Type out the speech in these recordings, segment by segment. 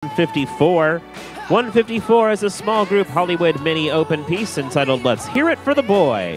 154. 154 is a small group Hollywood mini open piece entitled Let's Hear It for the Boy.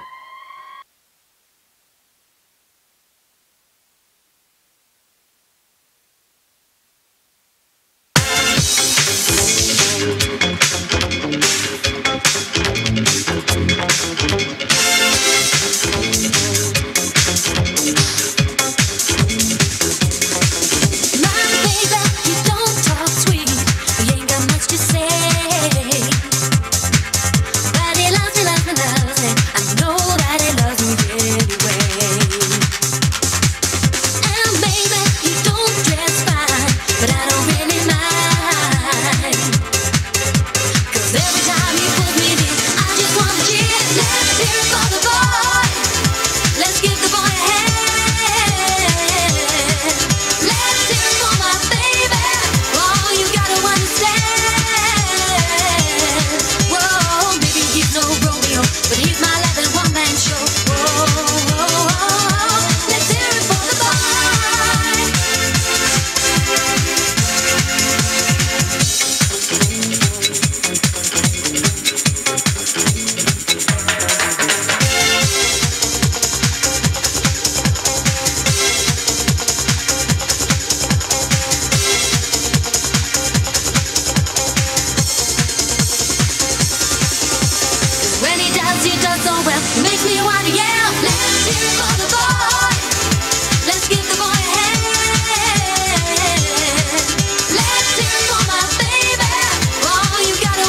He does so well, makes me want to yell. Let's hear it for the boy. Let's give the boy a hand. Let's hear it for my baby. Oh, you gotta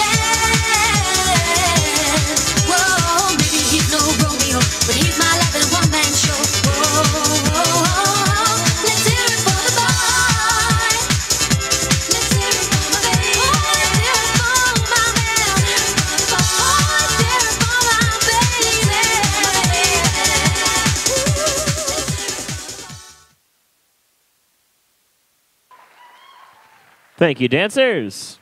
understand. Whoa, maybe he's no Romeo, but he's my life in a one-man show. Whoa, let's hear it for the boy. Let's hear it for my baby. Let's hear it for my man. Let's hear it for Thank you, dancers.